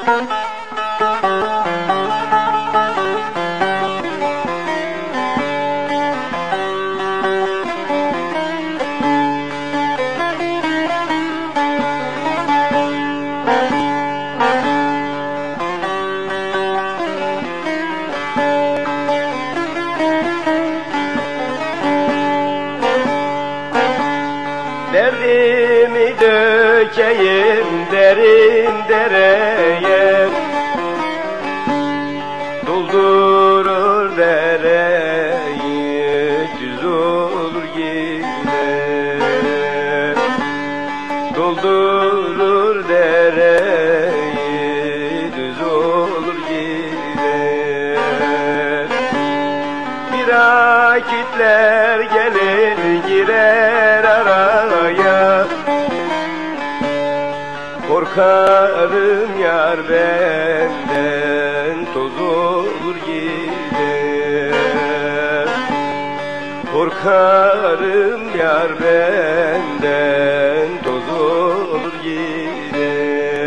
Derdimi dökeyim derin dereye, doldurur dereyi, düz olur gider. Doldurur dereyi, düz olur gider. Bir akitler gelir girer araya, korkarım yar benden, toz olur gider. Korkarım yar benden, toz olur gider.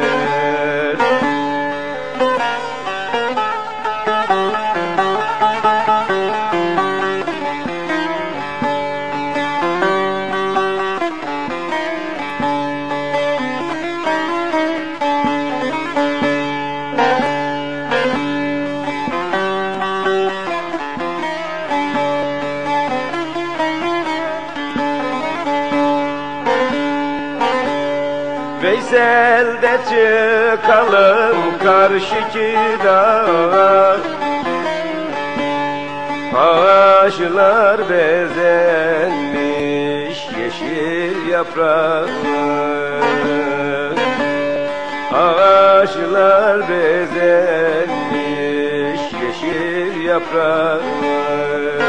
Veysel'de çıkalım karşıki dağa, ağaçlar bezenmiş yeşil yapraklar. Ağaçlar bezenmiş yeşil yapraklar.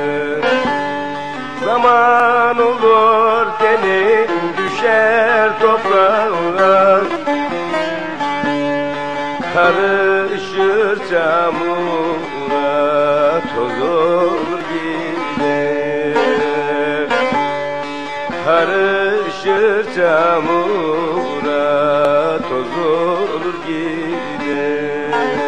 Zaman olur tenin düşer toprağa, karışır çamura, toz olur gider. Karışır çamura, toz olur gider.